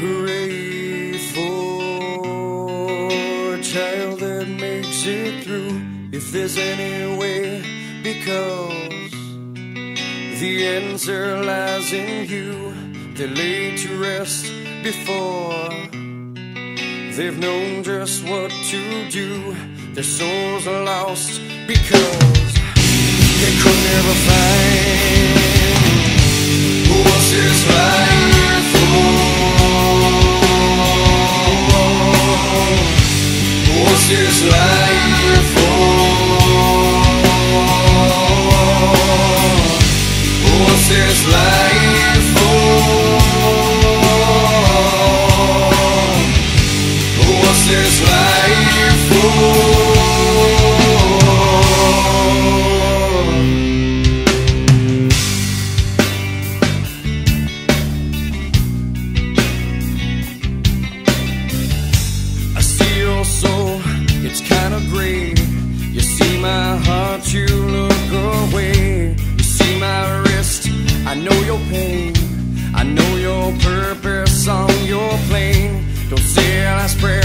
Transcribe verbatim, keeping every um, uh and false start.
Hooray for a child that makes it through, if there's any way, because the answer lies in you. They're laid to rest before they've known just what to do. Their souls are lost because they could never find what's this life for. What's this life for? What's this life for? What's this life for? I see your soul, it's kinda gray. You see my heart, you look away. You see my wrist, I know your pain. I know your purpose on your plane. Don't say a last prayer